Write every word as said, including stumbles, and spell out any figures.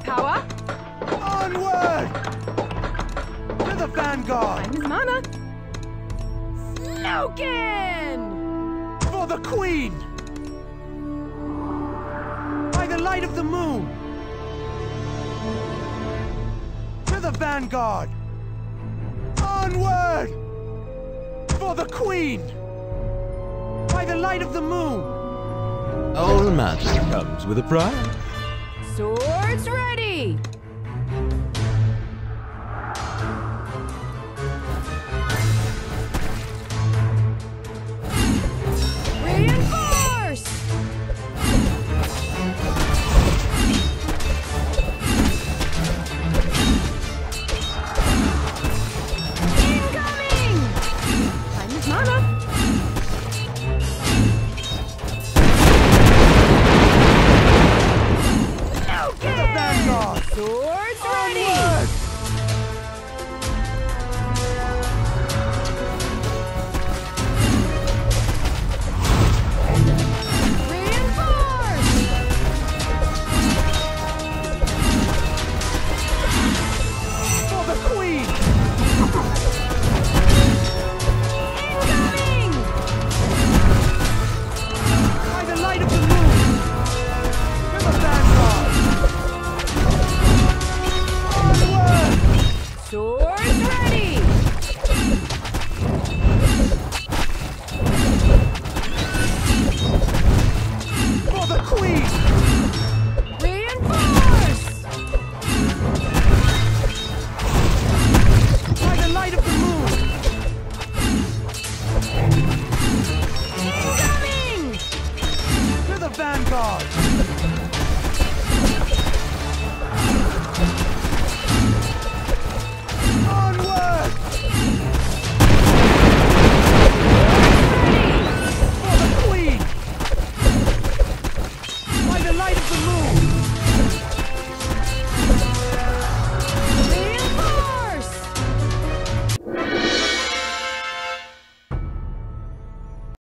power. Onward! To the vanguard! I'm his mana. Slogan! For the queen! By the light of the moon! To the vanguard! Onward! For the queen! By the light of the moon! All magic comes with a price. Swords ready!